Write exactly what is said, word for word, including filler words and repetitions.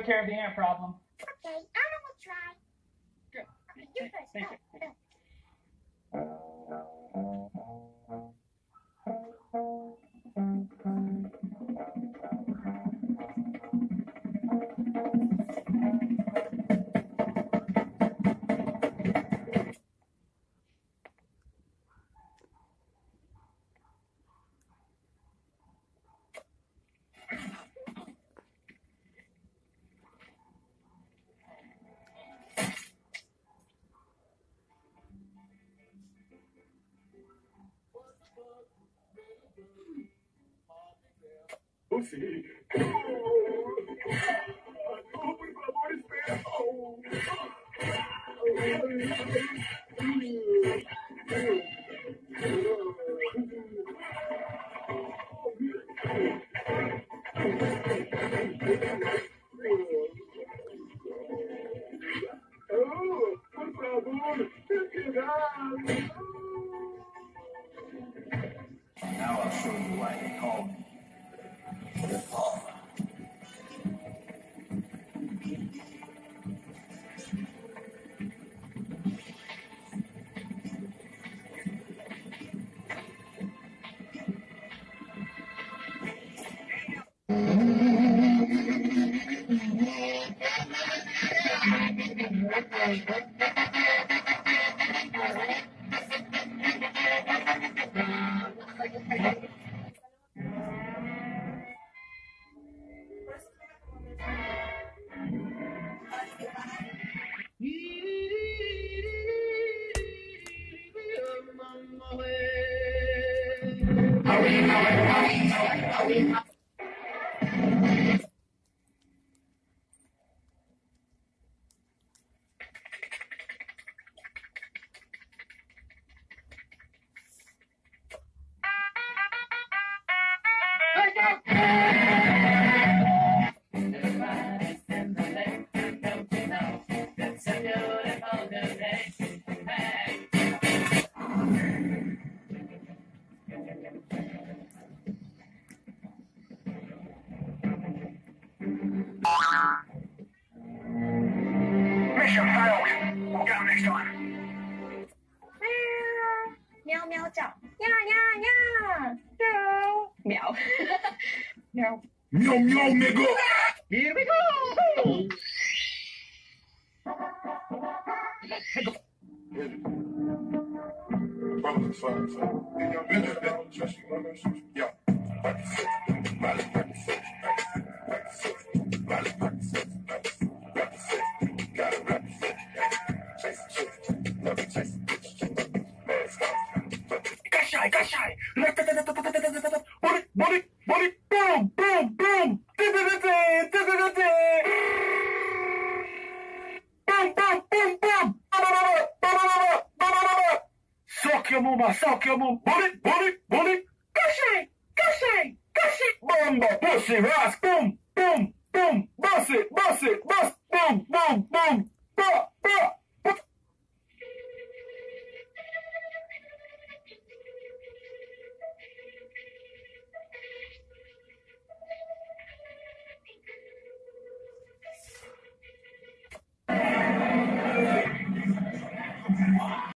took care of the ant problem. Okay, I will try. Good. Okay, you first. Thank Go, you. go. Pussy. Now I'll show you why they call me the Palmer. Mission failed. We'll get them next time. 喵喵叫，呀呀呀，喵喵喵 Meow, meow, nigga. Here we go! Brother, son, son. In your business, they don't trust you, brother. Yeah. Gashai, gashai. Body, body, body. Boom, boom, boom. Boom, boom, boom, boom. Suck your mama, suck your mama. Body, body, body. Gashai, gashai, gashai. Bomba, pussy, ras. Boom, boom, boom. Bust it, bust it, bust. Boom, boom, boom.